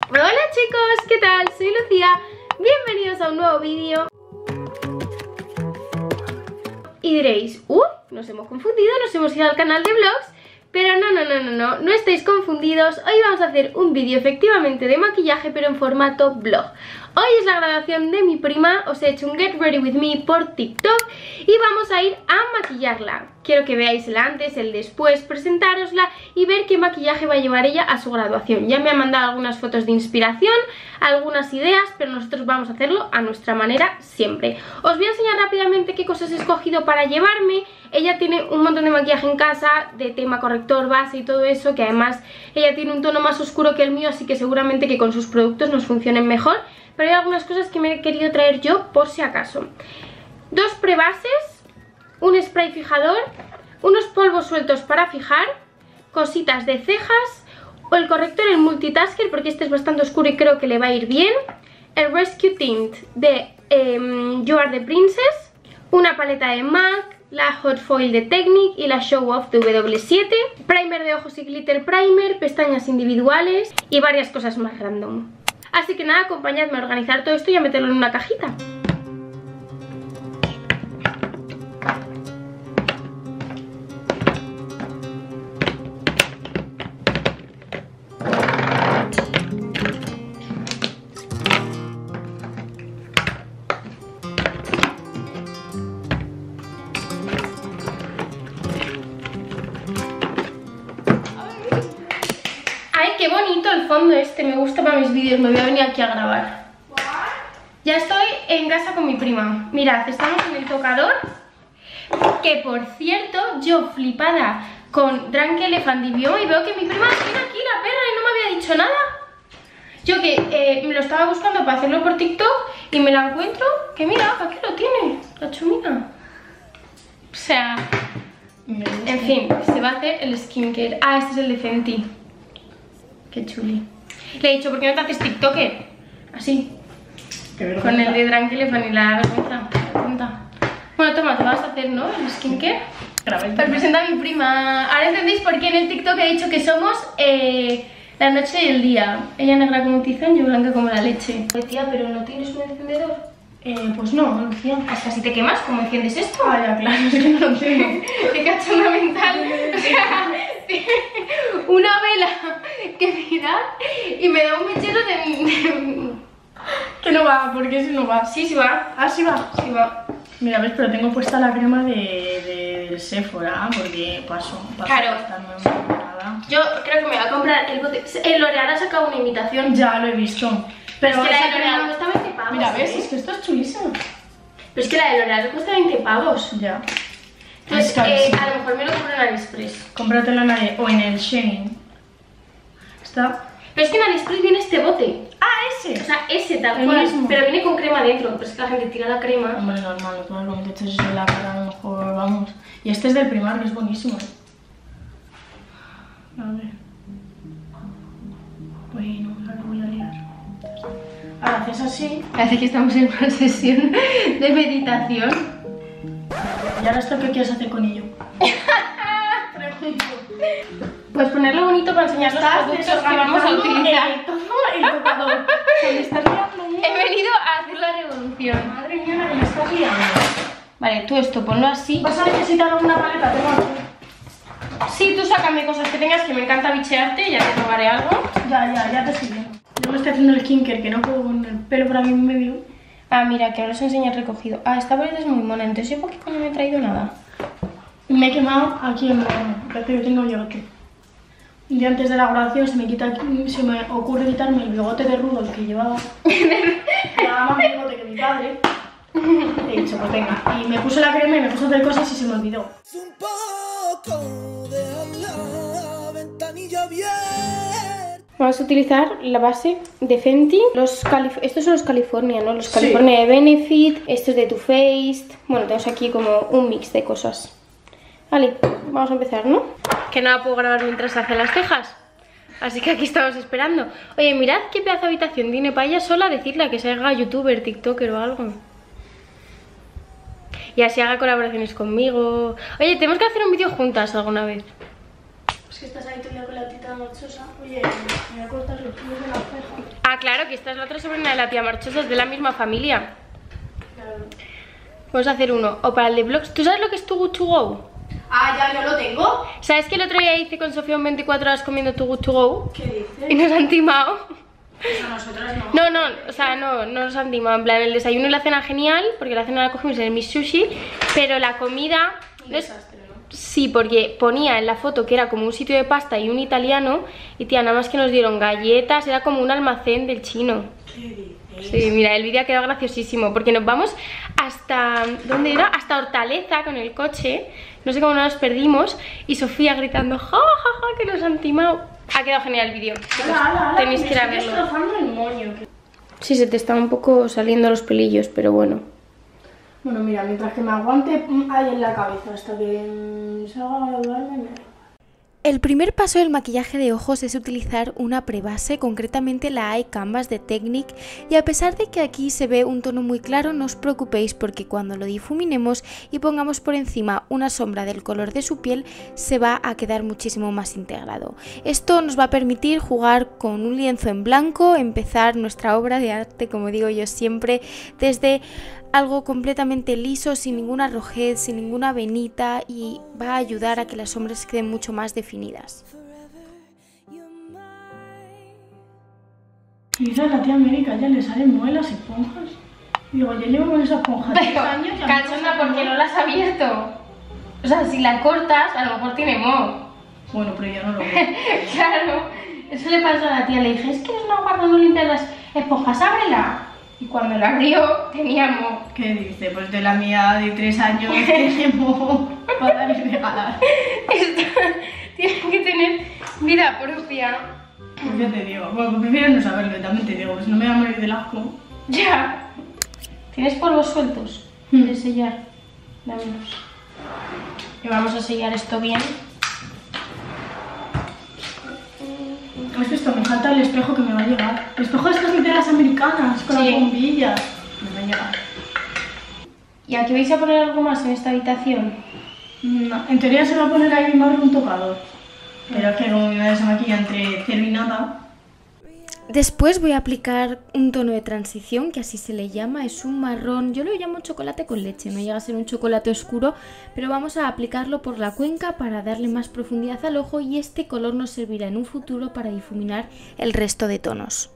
Hola chicos, ¿qué tal? Soy Lucía, bienvenidos a un nuevo vídeo. Y diréis, nos hemos confundido, nos hemos ido al canal de vlogs. Pero no estáis confundidos. Hoy vamos a hacer un vídeo efectivamente de maquillaje, pero en formato vlog. Hoy es la graduación de mi prima, os he hecho un Get Ready With Me por TikTok y vamos a ir a maquillarla. Quiero que veáis el antes, el después, presentárosla y ver qué maquillaje va a llevar ella a su graduación. Ya me ha mandado algunas fotos de inspiración, algunas ideas, pero nosotros vamos a hacerlo a nuestra manera siempre. Os voy a enseñar rápidamente qué cosas he escogido para llevarme. Ella tiene un montón de maquillaje en casa, de tema corrector, base y todo eso, que además ella tiene un tono más oscuro que el mío, así que seguramente que con sus productos nos funcionen mejor. Pero hay algunas cosas que me he querido traer yo por si acaso. 2 prebases, un spray fijador, unos polvos sueltos para fijar, cositas de cejas, o el corrector en multitasker porque este es bastante oscuro y creo que le va a ir bien, el Rescue Tint de You Are The Princess, una paleta de MAC, la Hot Foil de Technic y la Show Off de W7, primer de ojos y glitter primer, pestañas individuales y varias cosas más random. Así que nada, acompañadme a organizar todo esto y a meterlo en una cajita. Qué bonito el fondo este, me gusta para mis vídeos, me voy a venir aquí a grabar. Ya estoy en casa con mi prima. Mirad, estamos en el tocador, que por cierto, yo flipada con Drunk Elephant y veo que mi prima tiene aquí la perra y no me había dicho nada. Yo que me lo estaba buscando para hacerlo por TikTok y me la encuentro, que mira, aquí lo tiene, la chumina. O sea, en fin, se va a hacer el skincare. Ah, este es el de Fenty. Qué chuli. Le he dicho, ¿por qué no te haces TikToker? Así. Con el de Drunk Elephant y la vergüenza. Bueno, toma, te vas a hacer, ¿no? El skincare. Te presenta a mi prima. Ahora entendéis por qué en el TikTok he dicho que somos la noche y el día. Ella negra como un tizón y yo blanca como la leche. Tía, ¿pero no tienes un encendedor? Pues no, Lucía. Hasta si te quemas, ¿cómo enciendes esto? Ah, ya, claro, es que no lo tengo. Qué cachonda mental. O sea, una vela que mirad y me da un mechero de... Que no va, porque ese no va. Sí, sí va. Ah, sí va. Sí va. Mira, ves, pero tengo puesta la crema del Sephora, porque paso claro. Nada. Yo creo que me voy a comprar el bote. El L'Oreal ha sacado una imitación. Ya lo he visto. Pero es que la de esa L'Oreal crema... cuesta 20 pavos. Mira, ves, es que esto es chulísimo. Pero es que la de L'Oreal cuesta 20 pavos. Ya. Entonces, a lo mejor me lo compro en AliExpress. Cómpratelo o en el Shein. Está... Pero es que en AliExpress viene este bote. Ah, ese. O sea, ese tal el cual. mismo. Pero viene con crema dentro. Pero es que la gente tira la crema. Hombre, normal, claro, lo que te echas eso en la cara, a lo mejor, vamos. Y este es del Primark, que es buenísimo. A ver. Bueno, ahora voy a liar. Ahora haces así. Parece que estamos en una sesión de meditación. ¿Y ahora esto qué quieres hacer con ello? Pregunto. Pues ponerlo bonito para enseñar los productos que vamos a utilizar. El tocador. ¿Me estás liando? He venido a hacer la revolución. Madre mía, la que me estás liando. Vale, tú esto ponlo así. ¿Vas a necesitar una paleta? Tengo aquí. Sí, tú sácame cosas que tengas, que me encanta bichearte, ya te robaré algo. Ya te estoy viendo. Yo me estoy haciendo el skincare, que no puedo con el pelo por aquí en medio. Ah, mira, que ahora os enseño el recogido. Ah, esta paleta es muy mona, entonces yo por qué coño no me he traído nada. Me he quemado aquí en verano, pero yo tengo bigote. Un día antes de la graduación se me ocurre quitarme el bigote de Rudolf que llevaba. Llevaba más bigote que mi padre. He dicho, pues venga. Y me puse la crema y me puse a hacer cosas y se me olvidó. Un poco de la ventanilla abierta. Vamos a utilizar la base de Fenty. Estos son los California, ¿no? Los California de Benefit. Estos de Too Faced. Bueno, tenemos aquí como un mix de cosas. Vale, vamos a empezar, ¿no? Que no la puedo grabar mientras hace las cejas. Así que aquí estamos esperando. Oye, mirad qué pedazo de habitación tiene para ella sola. Decirle a que se haga youtuber, tiktoker o algo. Y así haga colaboraciones conmigo. Oye, tenemos que hacer un vídeo juntas alguna vez. Es que estás ahí tú ya con la tita Marchosa. Oye, me voy a cortar los pelos de la ceja. Ah, claro, que esta es la otra sobrina de la tía Marchosa, es de la misma familia. Claro. Vamos a hacer uno, o para el de vlogs. ¿Tú sabes lo que es Too Good To Go? Ah, ya, yo lo tengo. ¿Sabes que el otro día hice con Sofía un 24 horas comiendo Too Good To Go? ¿Qué dices? Y nos han timado. Pues a nosotras no. No, o sea, no nos han timado. En plan, el desayuno y la cena genial, porque la cena la cogimos en el Miss Sushi, pero la comida... Un desastre, ¿no? Sí, porque ponía en la foto que era como un sitio de pasta y un italiano, y tía, nada más que nos dieron galletas, era como un almacén del chino. ¿Qué dices? Sí, mira, el vídeo ha quedado graciosísimo, porque nos vamos hasta... ¿Dónde era? Hasta Hortaleza con el coche, no sé cómo nos perdimos, y Sofía gritando, ja, ja, ja, que nos han timado. Ha quedado genial el vídeo, tenéis que ir a verlo. Me estoy destrozando el moño. Sí, se te están un poco saliendo los pelillos, pero bueno. Bueno, mira, mientras que me aguante ahí en la cabeza hasta que salga a dudarme, El primer paso del maquillaje de ojos es utilizar una prebase, concretamente la Eye Canvas de Technique, y a pesar de que aquí se ve un tono muy claro, no os preocupéis porque cuando lo difuminemos y pongamos por encima una sombra del color de su piel, se va a quedar muchísimo más integrado. Esto nos va a permitir jugar con un lienzo en blanco, empezar nuestra obra de arte, como digo yo siempre, desde algo completamente liso, sin ninguna rojez, sin ninguna venita, y va a ayudar a que las sombras queden mucho más definidas. Quizás a la tía América ya le salen muelas y esponjas. Digo, yo llevo con esa esponja 3 años. Cachonda, ¿por qué no la has abierto? O sea, si la cortas, a lo mejor tiene moho. Bueno, pero yo no lo veo. Claro, eso le pasó a la tía, le dije, es que eres una guarda, no limpias las esponjas, ábrela. Y cuando la abrió, tenía moho. ¿Qué dice? Pues de la mía de 3 años tiene moho para dar y regalar. Esto tiene que tener vida propia. Pues ya te digo, bueno, prefiero no saberlo, también te digo, pues no me voy a morir del asco. Ya. ¿Tienes polvos sueltos de sellar? Dámelos. Y vamos a sellar esto bien. ¿Has visto? Me falta el espejo que me va a llegar. El espejo de estas de las americanas, con las bombillas. Me va a llegar. ¿Y aquí vais a poner algo más en esta habitación? No, en teoría se va a poner ahí más un tocador. Pero es que como mi madre se maquilla entre cero y nada. Después voy a aplicar un tono de transición, que así se le llama, es un marrón, yo lo llamo chocolate con leche, no llega a ser un chocolate oscuro, pero vamos a aplicarlo por la cuenca para darle más profundidad al ojo, y este color nos servirá en un futuro para difuminar el resto de tonos.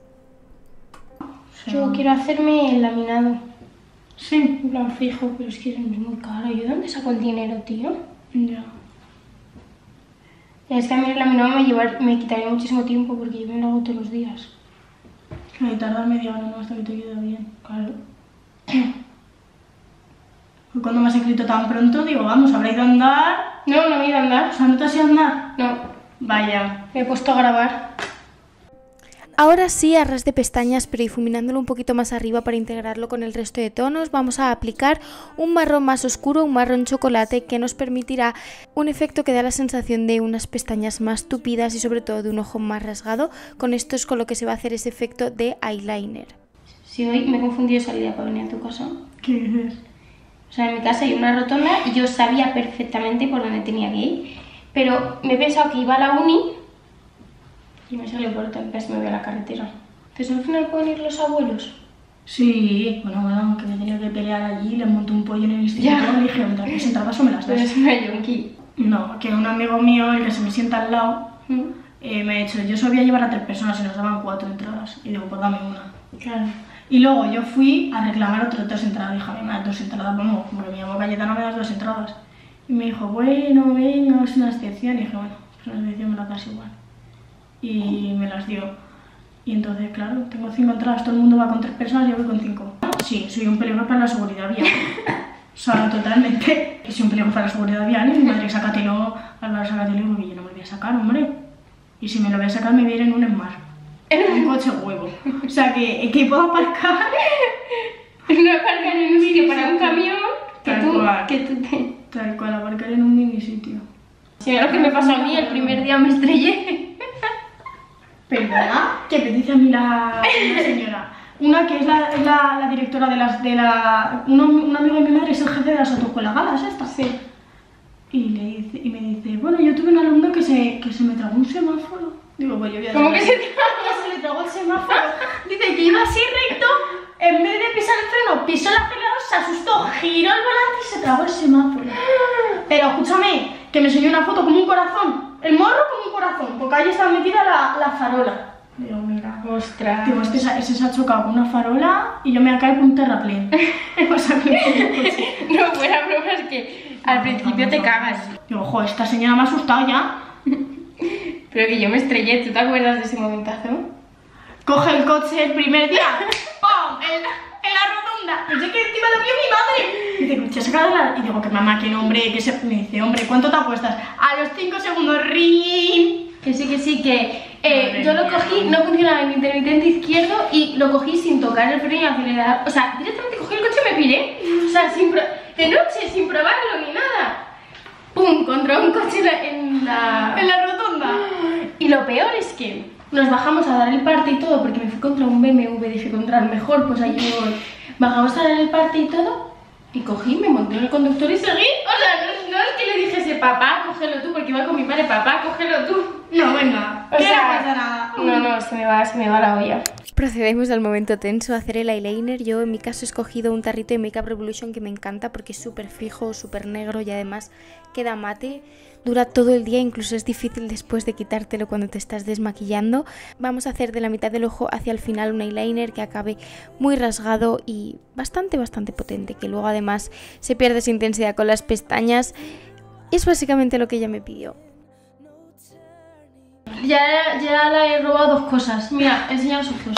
Yo quiero hacerme el laminado. Sí. En plan fijo, pero es que es muy caro. ¿Yo de dónde saco el dinero, tío? Ya. Es que a mí el laminado me quitaría muchísimo tiempo porque yo me lo hago todos los días. Me tarda media hora, ¿no? Hasta que te quede bien. Claro. Cuando me has escrito tan pronto, digo, vamos, ¿habrá ido a andar? No, no me he ido a andar. O sea, ¿no te has ido a andar? No, Vaya. me he puesto a grabar. Ahora sí, a ras de pestañas, pero difuminándolo un poquito más arriba para integrarlo con el resto de tonos, vamos a aplicar un marrón más oscuro, un marrón chocolate, que nos permitirá un efecto que da la sensación de unas pestañas más tupidas y sobre todo de un ojo más rasgado. Con esto es con lo que se va a hacer ese efecto de eyeliner. Si hoy me he confundido de salida para venir a tu casa. ¿Qué dices? O sea, en mi casa hay una rotonda y yo sabía perfectamente por dónde tenía que ir. Pero me he pensado que iba a la uni y me salió por otra, casi me voy a la carretera. Entonces al final pueden ir los abuelos. Sí, bueno, que me he tenido que pelear allí, le monté un pollo en el instituto y le dije, ¿me las entradas o me las das? Pero es una yonki. No, que un amigo mío, el que se me sienta al lado, me ha dicho, yo sabía llevar a 3 personas y nos daban 4 entradas. Y digo, pues dame una. Claro. Y luego yo fui a reclamar otras 2 entradas. Dije, a mí me das 2 entradas, vamos, porque me llamo Cayetano, me das 2 entradas. Y me dijo, bueno, venga, es una excepción. Y dije, bueno, pues una excepción me la das igual. Y me las dio. Y entonces, claro, tengo 5 entradas, todo el mundo va con 3 personas, yo voy con 5. Sí, soy un peligro para la seguridad vial. O sea, totalmente. Soy un peligro para la seguridad vial. Y mi madre, sácatelo, Álvaro, sácatelo. Y digo, yo no me lo voy a sacar, hombre. Y si me lo voy a sacar, me voy a ir en un Esmar. En un coche huevo. O sea, que puedo aparcar. No aparcar en un sitio para un camión que tú te... Tal cual, aparcar en un mini sitio. Si mira lo que me pasó a mí, el primer día me estrellé. ¿Perdona? ¿Qué te dice a mí la señora? Una que es la directora un amigo de mi madre es el jefe de las autoescuelas galas, ¿esta? Sí. Y me dice, bueno, yo tuve un alumno que se me tragó un semáforo. Digo, pues yo voy a ¿Cómo que se te se le tragó el semáforo. Dice que iba así recto, en vez de pisar el freno, pisó el acelerador, se asustó, giró el volante y se tragó el semáforo. Pero escúchame, que me enseñó una foto como un corazón. El morro como un corazón, porque ahí estaba metida la farola. Digo, mira. Ostras. Digo, ese se ha chocado con una farola y yo me voy a caer por un terraplén. O sea, que el coche. No, fuera broma, es que al principio te cagas. Digo, ojo, esta señora me ha asustado ya. Pero que yo me estrellé, ¿tú te acuerdas de ese momentazo? Coge el coche el primer día, ¡pum! En la rotonda. Y yo que encima lo vio mi madre. Y dice, ¿te has sacado la...? Y digo, que mamá, que no, hombre, que se... Me dice, hombre, ¿cuánto te apuestas? A los 5 segundos, ¡ring! Que sí, que yo lo cogí, no funcionaba el intermitente izquierdo y lo cogí sin tocar el freno y acelerar. O sea, directamente cogí el coche y me piré. O sea, de noche, sin probarlo ni nada. ¡Pum! Contra un coche en la rotonda. Y lo peor es que nos bajamos a dar el parte y todo, porque me fui contra un BMW, dije contra el mejor, pues allí me voy. Bajamos a dar el parte y todo, y cogí, me monté en el conductor y seguí. O sea, no es que le dijese, papá, cógelo tú, porque iba con mi padre, papá, cógelo tú. No, venga, O que sea, no pasa nada. No, se me va la olla. Procedemos al momento tenso, a hacer el eyeliner. Yo en mi caso he escogido un tarrito de Makeup Revolution que me encanta porque es súper fijo, súper negro y además queda mate. Dura todo el día, incluso es difícil después de quitártelo cuando te estás desmaquillando. Vamos a hacer de la mitad del ojo hacia el final un eyeliner que acabe muy rasgado y bastante potente, que luego además se pierde esa intensidad con las pestañas. Es básicamente lo que ella me pidió. Ya le he robado 2 cosas. Mira, enseña los ojos.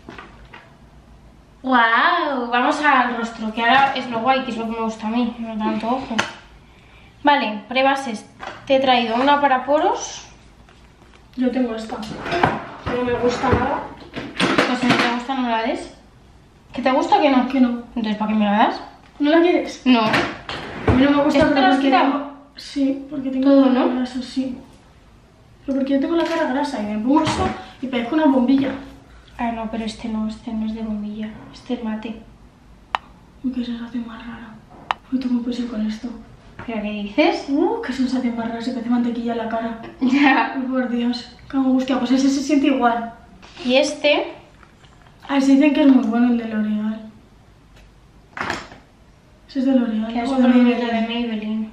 ¡Guau! Vamos al rostro, que ahora es lo guay, que es lo que me gusta a mí, no tanto ojo. Vale, prebases. Te he traído una para poros. Yo tengo esta, que no me gusta nada. Pues si no te gusta, no la des. ¿Que te gusta o que no? Que no. Entonces, ¿para qué me la das? ¿No la quieres? No. A mí no me gusta, ¿Esto te pero lo has porque quitado? tengo... Sí, porque tengo Todo, la ¿no? cara grasa, sí. Pero porque yo tengo la cara grasa y me pongo eso y parezco una bombilla. Ah, no, pero este no es de bombilla. Este es mate. Uy, qué sensación más rara. Uy, ¿tú cómo puedes ir con esto? ¿Pero qué dices? Qué sensación más rara, se parece mantequilla en la cara. Ya. Uy, por Dios, qué angustia. Pues ese se siente igual. Y este... Ay, se dicen que es muy bueno el de L'Oreal. Ese es de L'Oreal. Que es o súper de bonito de Maybelline. Maybelline.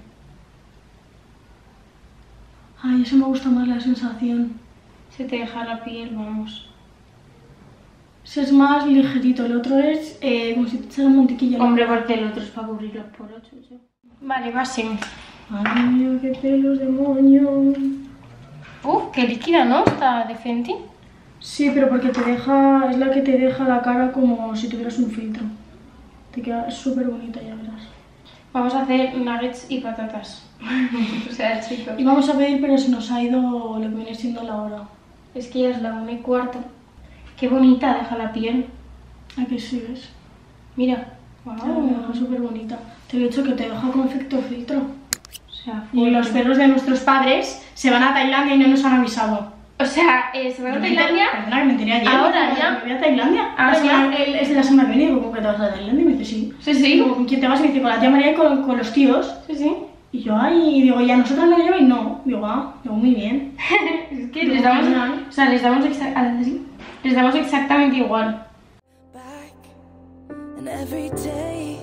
Ay, ese me gusta más la sensación. Se te deja la piel, vamos. Ese es más ligerito, el otro es como si te echara mantequilla. Hombre, porque el otro es para cubrir los poros. Vale, base. Madre mía, qué pelos, demonio. Qué líquida, ¿no? Está de Fenty. Sí, pero porque te deja, es la que te deja la cara como si tuvieras un filtro. Te queda súper bonita, ya verás. Vamos a hacer nuggets y patatas. O sea, chicos. Y vamos a pedir, pero se nos ha ido lo que viene siendo la hora. Es que ya es la 1:15. Qué bonita deja la piel. ¿A que sí ves? Mira. Te deja súper bonita. Te he dicho que te deja con efecto filtro. O sea, Y los perros de nuestros padres se van a Tailandia y no nos han avisado. O sea, se van a Tailandia. Perdona, que me enteré ayer. Ahora Digo, ya. Me voy a Tailandia. Ahora ya. Es de la semana que viene. Digo, ¿cómo que te vas a Tailandia? Y me dice, sí. Sí, sí. Digo, ¿con quién te vas? Y me dice, con la tía María y con los tíos. Sí, sí. Y yo, ay, digo, ¿y a nosotras no lleváis? No. Digo, muy bien. Es que les damos, o sea, les damos exactamente igual. Back and every day,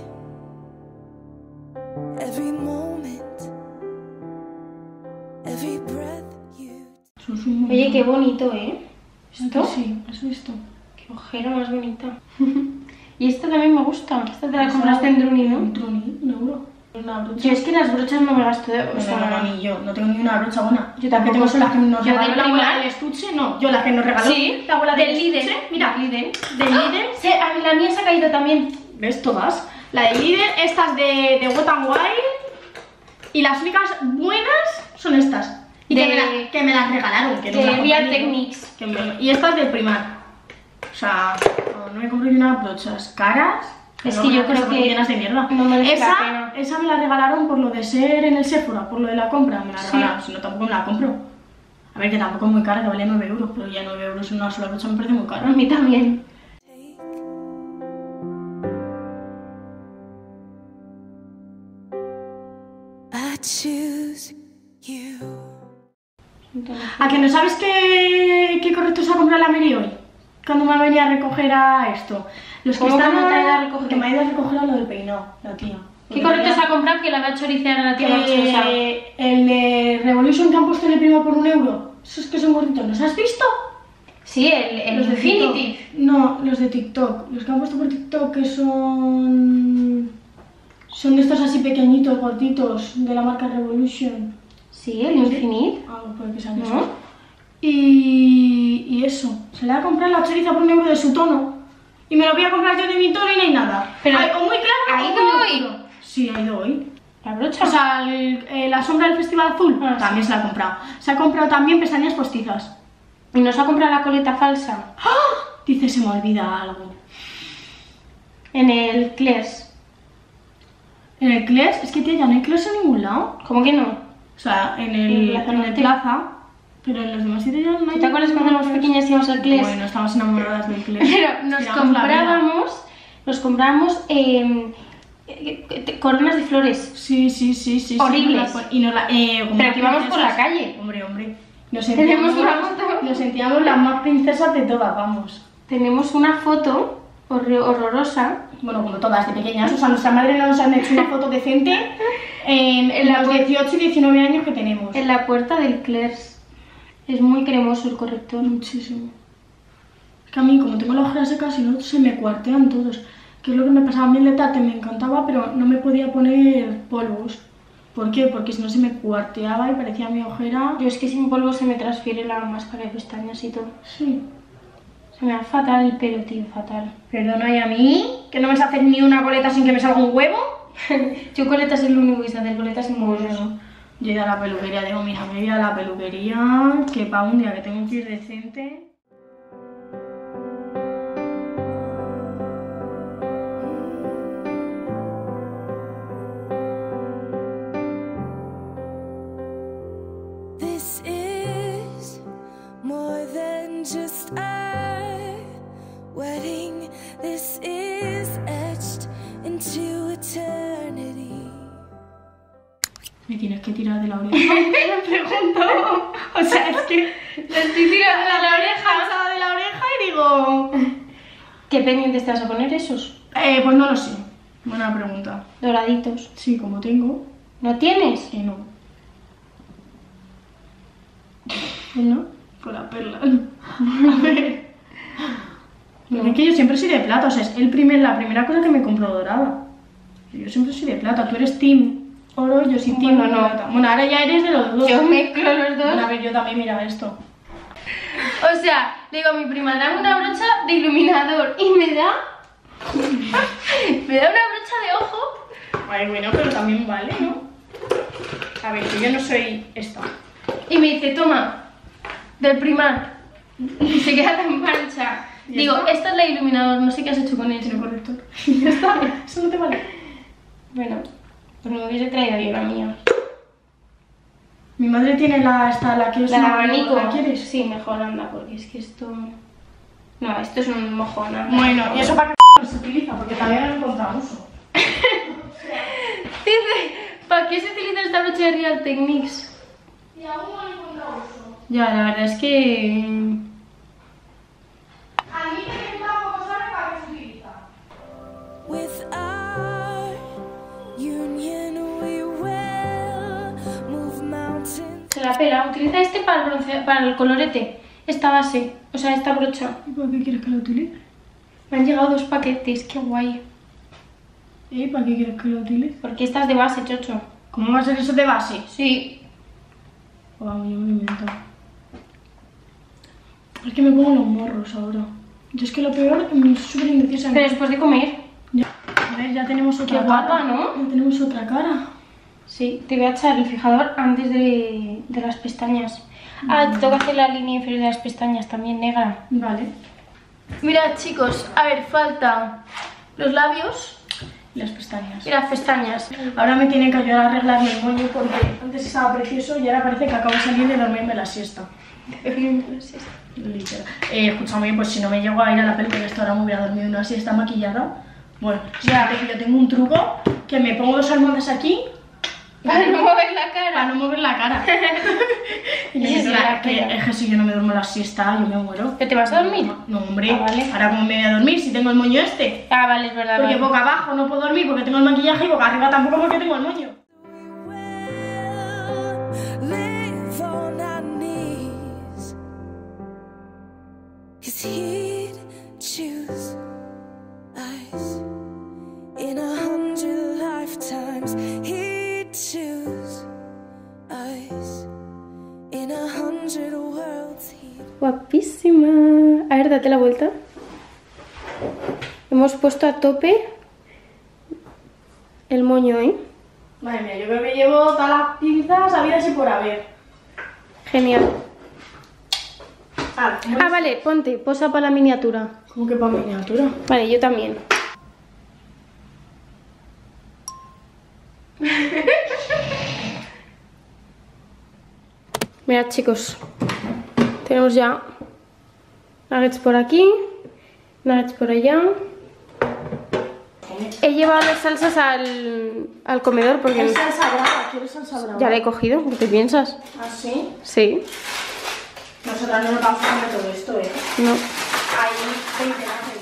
every moment, every breath you. Oye, qué bonito, ¿eh? ¿Esto? Sí, ¿has visto? Qué ojera más bonita. Y esta también me gusta. Esta te la compraste en Druni, ¿no? En Druni, €1. Una brocha. Yo es que las brochas no me gasto, o sea, ni yo, no tengo ni una brocha buena. Yo tampoco. Tengo son las que nos Yo regaló del la abuela Primark. del estuche, no, yo las que nos regaló Sí, la abuela del del Lidl. estuche. Mira, Lidl. del Lidl. Sí, a mí la mía se ha caído también. ¿Ves todas? La de Lidl, estas de Wet n Wild. Y las únicas buenas son estas. Y De- que me las regalaron. Que no de las compré Real ni yo. Techniques. Y estas del Primark. O sea, no me compro ni unas brochas caras. Es que yo creo que llenas de mierda. no merece la pena. Esa me la regalaron por lo de ser en el Sephora, por lo de la compra. Me la Sí. regalaron, si no tampoco me la compro. A ver, que tampoco es muy cara, que vale €9, pero ya €9 en una sola brocha me parece muy A caro. mí también. I choose you. ¿A que no sabes qué correctos ha comprado la Mary hoy? Cuando me ha venido a recoger a esto. Los que ¿Cómo están que no te ha ido a ahora... recoger? Que me ha ido a recoger a lo del peinado, la tía. ¿Qué correctos ha comprado que la va a choricear a la tía Marchosa? El de Revolution que han puesto en el primo por €1. Esos que son gorditos, ¿los has visto? Sí, el Los de Infinity. TikTok. No, los de TikTok. Los que han puesto por TikTok que son... Son de estos así pequeñitos, gorditos, de la marca Revolution. Sí, el Infinity. Ah, puede que sean ¿No? esos. Y eso. Se le va a comprar la choriza por €1 de su tono. Y me lo voy a comprar yo de mi tono y no hay nada. Pero, Ay, o muy claro ¿ha o ido muy hoy? oscuro. Sí, ha ido hoy. La brocha. O sea, la sombra del Festival Azul Ah, también sí. se la ha comprado. Se ha comprado también pestañas postizas. ¿Y nos ha comprado la coleta falsa? ¡Ah! Dice, se me olvida algo. En el Claire's. En el Claire's, es que tía, ya no hay Claire's en ningún lado. ¿Cómo que no? O sea, en En el Plaza en el Norte. Plaza, pero en los demás sitios ya no hay. ¿Te acuerdas cuando éramos pequeñas íbamos al Claire's? Bueno, estábamos enamoradas del Claire's. Pero nos Tiramos la vida. comprábamos coronas de flores. Sí. Horribles. Y nos la, como Pero que íbamos por la princesas. calle. Hombre. Nos Tenemos sentíamos, una foto. nos sentíamos las más princesas de todas, vamos. Tenemos una foto horrorosa. Bueno, como todas de pequeñas. O sea, nuestra madre no nos han hecho una foto decente en la los 18 y 19 años que tenemos. En la puerta del Claire's. Es muy cremoso el corrector. Muchísimo. Es que a mí, como tengo la ojera seca, si no se me cuartean todos. Que es lo que me pasaba a mí en el Tate, me encantaba, pero no me podía poner polvos. ¿Por qué? Porque si no se me cuarteaba y parecía mi ojera. Yo es que sin polvo se me transfiere la máscara de pestañas y todo. Sí. Se me da fatal el pelo, tío, fatal. Perdona, ¿y a mí? ¿Que no me sé hacer ni una coleta sin que me salga un huevo? Yo coletas es lo único que sé hacer, coletas sin huevos. Yo he ido a la peluquería, digo, mira, me voy a la peluquería, que para un día que tengo que ir decente. This is more than just a wedding. This is etched into eternity. Me tienes que tirar de la oreja. Me pregunto. O sea, es que Le estoy tirando de la oreja. pasaba de la oreja y digo... ¿Qué pendientes te vas a poner esos? Pues no lo sé. Buena pregunta. Doraditos. Sí, como tengo, ¿No tienes? que no. ¿No? Con la perla. A ver. No. Es que yo siempre soy de plata, o sea, es la primera cosa que me compro dorada. Yo siempre soy de plata, tú eres team oro, yo soy team Bueno, no. plata. Bueno, ahora ya eres de los dos. Yo mezclo los dos. Bueno, a ver, yo también, mira esto. O sea, le digo a mi prima, dame una brocha de iluminador y me da una brocha de ojo. Ay, bueno, pero también vale, ¿no? A ver, que yo no soy esta. Y me dice, toma, del Primark. Y se queda tan pancha. ¿Y Digo, esta? esta es la iluminador, no sé qué has hecho con Tiene eso. corrector. Ya está, eso no te vale. Bueno, pues me hubiese traído yo la mía. Mi madre tiene la que es ¿La de una abanico? ¿La quieres? Sí, mejor anda, porque es que esto... No, esto es un mojón. anda. Bueno, ¿y eso para qué se utiliza? Porque también no he encontrado uso. Dice, ¿para qué se utiliza esta brocha de Real Techniques? Y aún no he encontrado uso. Ya, la verdad es que... A mí me tampoco sabe para qué se utiliza. With our union, we will move mountains. Se la pela. Utiliza este para el colorete. Esta base, o sea, esta brocha. ¿Y para qué quieres que la utilice? Me han llegado 2 paquetes, qué guay. ¿Y para qué quieres que la utilice? Porque esta es de base, chocho. ¿Cómo va a ser eso de base? Sí. O vamos, yo me lo invento. Es que me pongo los morros ahora. Yo es que lo peor, me súper indecisa. Pero después de comer. Ya, a ver, ya tenemos otra Qué cara. guapa, ¿no? Ya tenemos otra cara. Sí, te voy a echar el fijador antes de las pestañas. Ah, te tengo que hacer la línea inferior de las pestañas también negra. Vale. Mirad, chicos, a ver, falta los labios Y las pestañas. y las pestañas. Ahora me tienen que ayudar a arreglarme el moño porque antes estaba precioso y ahora parece que acabo de salir de dormirme la siesta. Literal. Escúchame, pues si no me llego a ir a la peluquería esta hora me hubiera dormido una siesta maquillada. Bueno, fíjate que yo tengo un truco que me pongo 2 almohadas aquí Para no mover la cara. Para no mover la cara. Y yo Sí, me la es que si yo no me duermo la siesta, yo me muero. ¿Que te vas a dormir? No, hombre. Ah, vale. Ahora cómo me voy a dormir si tengo el moño este. Ah, vale, es verdad. Porque vale. boca abajo no puedo dormir porque tengo el maquillaje y boca arriba tampoco porque tengo el moño. Live on our knees, 'cause he'd choose us in 100 lifetimes. He'd choose us in 100 worlds. Guapísima. A ver, date la vuelta. Hemos puesto a tope el moño, ¿eh? Madre mía, yo creo que llevo todas las pinzas habidas y por haber. Genial. Ah, Ah, vale, ponte, posa para la miniatura. ¿Cómo que para miniatura? Vale, yo también. Mirad, chicos, tenemos ya nuggets por aquí, nuggets por allá. He llevado las salsas al comedor porque ¿Quieres salsa brava? ¿Quieres salsa brava? ya la he cogido. ¿Qué piensas? ¿Ah, sí? Sí. Nosotras no nos vamos a comer todo esto, ¿eh? No. Hay 20 gracias.